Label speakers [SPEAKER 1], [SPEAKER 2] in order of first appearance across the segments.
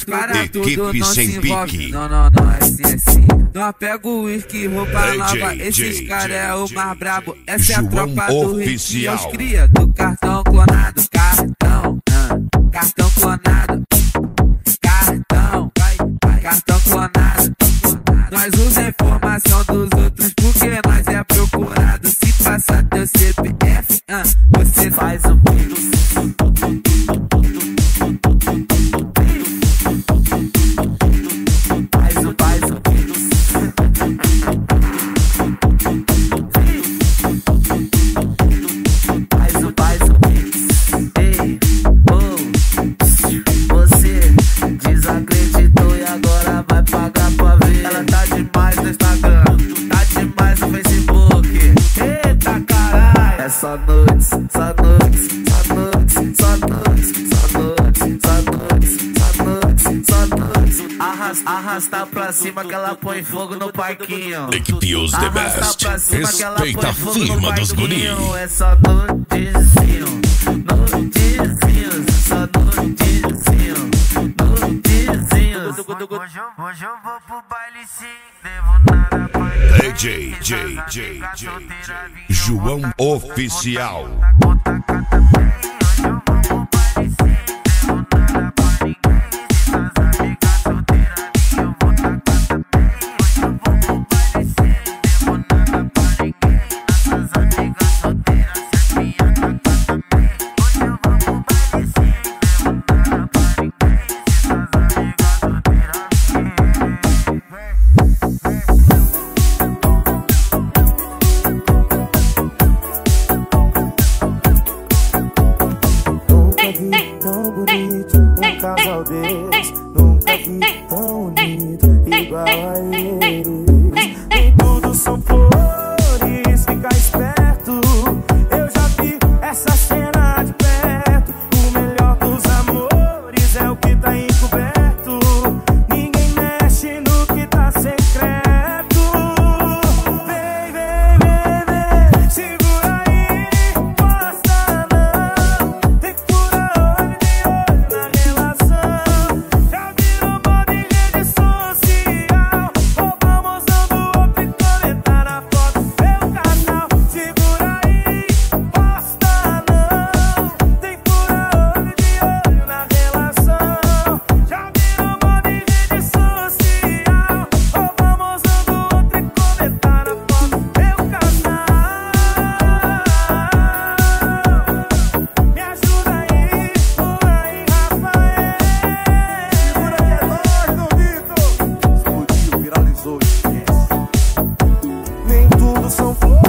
[SPEAKER 1] os caras tudo
[SPEAKER 2] Equipe
[SPEAKER 1] não
[SPEAKER 2] sem
[SPEAKER 1] se envolve.
[SPEAKER 2] pique.
[SPEAKER 1] Não, é assim. Nós pega o uísque, roupa nova. Esses caras é o mais brabo. Essa é a tropa do Rick. Os cria do cartão clonado. Cartão clonado. Cartão clonado. Nós usa a informação dos outros porque nós é procurado. Se passar teu CPF, você faz o pix. Só noites, só noites, só noites, só noites, só noites, só noites, só noites. Arrasta pra cima que ela põe fogo no parquinho.
[SPEAKER 2] Equipe Os The Best. Respeita a firma dos guri.
[SPEAKER 1] É só noitezinho, noitezinho, só noitezinho, noitezinho. Hoje eu vou pro baile sim, devo nada pra
[SPEAKER 2] DJ João Oficial.
[SPEAKER 3] Casal deles, nunca vi tão unido igual a eles. Nem tudo são flores, fica esperto. Eu já vi essa cena de perto. O melhor dos amores é o que tá encoberto. Ninguém mexe no que tá secreto. Vem, vem, vem, vem, segura aí, posta não. Tem que furar olho de olho na relação. Já virou moda em rede social. Roubamos usando o outro e comentar na foto do meu canal. Segura aí, posta não. Tem que furar olho de olho na relação. Já virou moda em rede social. Roubamos usando o outro e comentar na foto do meu canal. Me ajuda aí, Rafael. Segura que é nóis, meu Vitor. Explodiu, viralizou, esquece. Nem tudo são flores.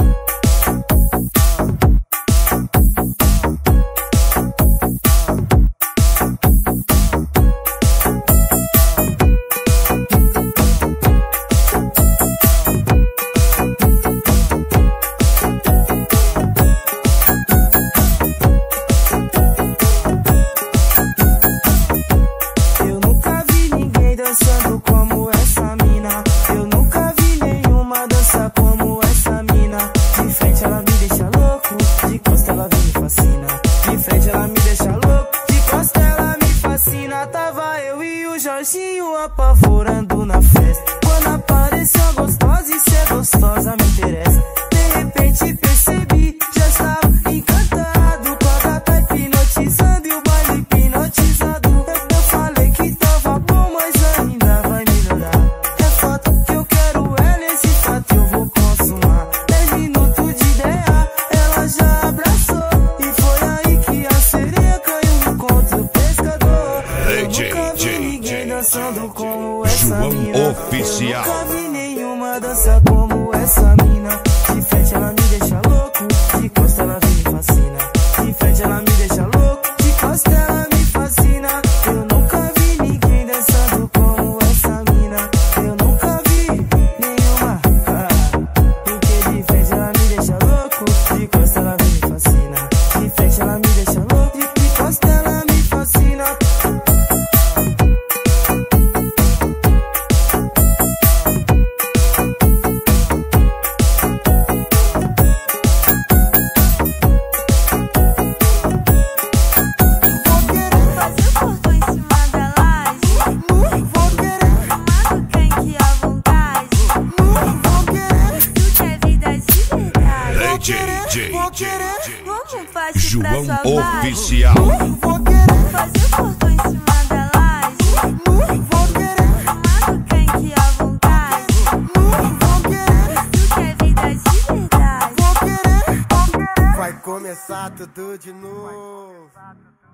[SPEAKER 3] Eu nunca vi ninguém dançando como essa mina. Eu nunca vi nenhuma dança como essa mina. De frente ela me deixa louco, de costa ela me fascina. De frente ela me deixa louco, de costa ela me fascina. Tava eu e o Jorginho apavorando na festa. Quando apareceu a gostosa e ser gostosa me interessa. De repente percebi, já estava encantado com a gata hipnotizando e o baile hipnotizado. Eu falei que tava bom, mas ainda vai melhorar. É fato que eu quero é nesse fato eu vou consumar. 10 minutos de ideia, ela já abraçou. E foi aí que a sereia caiu no conto do pescador. Eu nunca vi ninguém dançando como essa
[SPEAKER 2] João
[SPEAKER 3] mina.
[SPEAKER 2] Oficial.
[SPEAKER 3] Eu nunca vi nenhuma dança como essa mina. De frente ela me deixa louco, de costa ela me fascina. De frente ela me deixa louco, de costa ela me fascina. Eu nunca vi ninguém dançando como essa mina. Eu nunca vi nenhuma. Porque de frente ela me deixa louco, de costa ela me fascina. De frente ela me deixa louco, de costa ela me fascina. querer,
[SPEAKER 4] Como faço pra
[SPEAKER 2] João
[SPEAKER 4] sua base?
[SPEAKER 2] Oficial.
[SPEAKER 3] vou querer,
[SPEAKER 4] Fazer foto em cima da laje.
[SPEAKER 3] vou querer,
[SPEAKER 4] Fumando quente à vontade.
[SPEAKER 3] vou querer,
[SPEAKER 4] Tu quer vida de verdade.
[SPEAKER 3] vou querer. Vai começar tudo de novo.